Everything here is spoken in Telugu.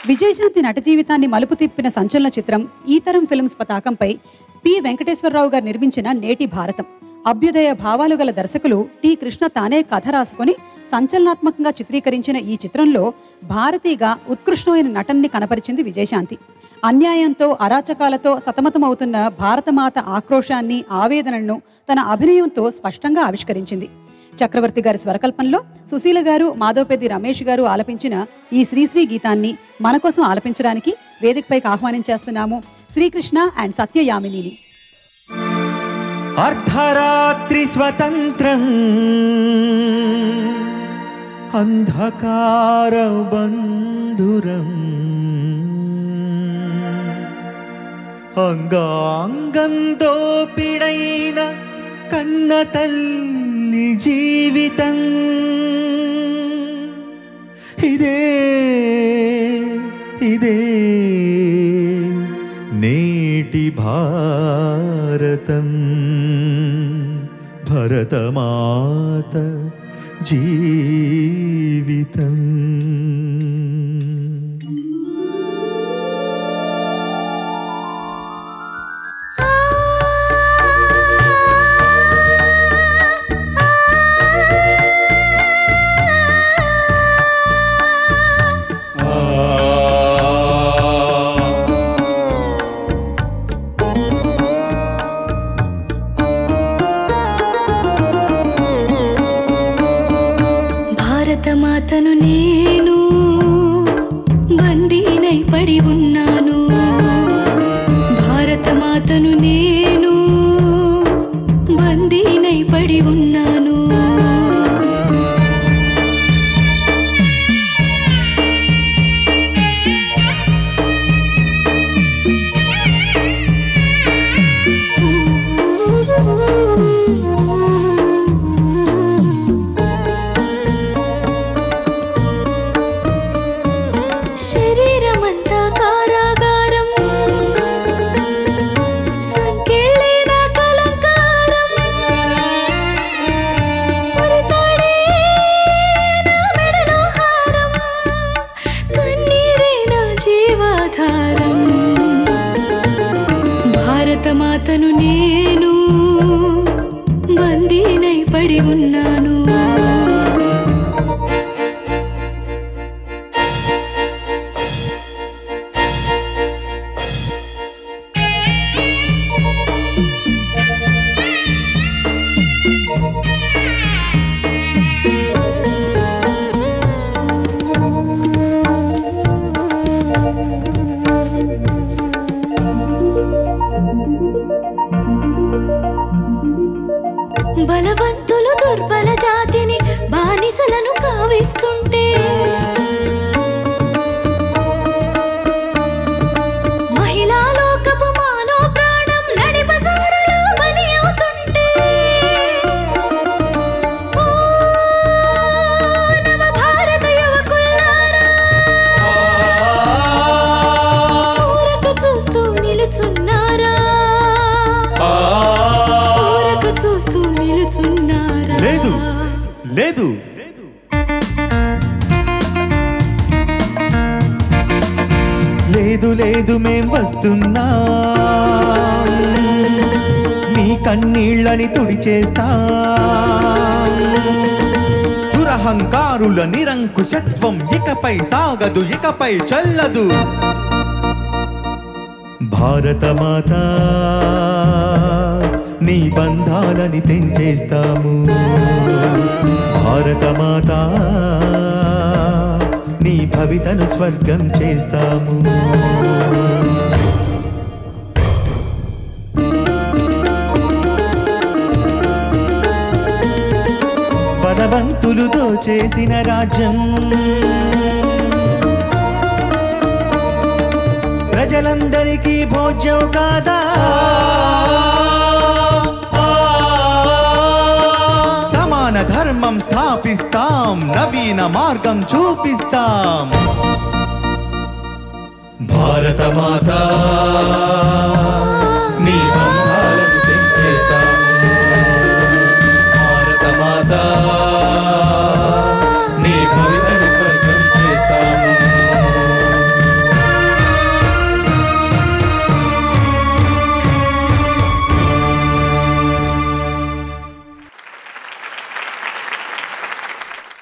విజయశాంతి నట జీవితాన్ని మలుపు తిప్పిన సంచలన చిత్రం ఈ తరం ఫిల్మ్స్ పతాకంపై పి వెంకటేశ్వరరావు గారు నిర్మించిన నేటి భారతం. అభ్యుదయ భావాలు గల దర్శకులు టి కృష్ణ తానే కథ రాసుకొని సంచలనాత్మకంగా చిత్రీకరించిన ఈ చిత్రంలో భారతీగా ఉత్కృష్టమైన నటన్ని కనపరిచింది విజయశాంతి. అన్యాయంతో అరాచకాలతో సతమతమవుతున్న భారతమాత ఆక్రోశాన్ని ఆవేదనను తన అభినయంతో స్పష్టంగా ఆవిష్కరించింది. చక్రవర్తి గారి స్వరకల్పనలో సుశీల గారు, మాధవపెద్ది రమేష్ గారు ఆలపించిన ఈ శ్రీశ్రీ గీతాన్ని మన కోసం ఆలపించడానికి వేదికపైకి ఆహ్వానించేస్తున్నాము శ్రీకృష్ణ అండ్ సత్య యామినిని. అర్ధరాత్రి స్వతంత్రం అంధకార బంధురం అంగాంగం దోపిడైన కన్న తల్లి జీవితం ఇదే ఇదే నేటి భారతం భరతమాత జీవితం. మాతను నేను బందీనై పడి ఉన్నాను. భారత మాతను నేను బందీనై పడి ఉన్నాను. మాతను నేను బందీనై పడి ఉన్నాను. బలవంతులు దుర్బల జాతిని బానిసలను కావిస్తుంటే, మహిళా లోకపు మానవ ప్రాణం నడి బజారులో బలి అవుతుంటే, ఓ నవ భారత యువకులారా ఊరక చూస్తూ నిలుచున్నారా? చూస్తూ నిలుచున్నారా? లేదు లేదు లేదు లేదు మేం వస్తున్నా, మీ కన్నీళ్ళని తుడిచేస్తా. దురహంకారుల నిరంకుశత్వం ఇకపై సాగదు, ఇకపై చల్లదు. భారతమాత నీ బంధాలని తెంచేస్తాము. భారతమాత నీ భవితను స్వర్గం చేస్తాము. బలవంతులు దోచేసిన రాజ్యం ప్రజలందరికీ భోజ్యం కాదా? సమాన ధర్మం స్థాపిస్తాం, నవీన మార్గం చూపిస్తాం. భారతమాత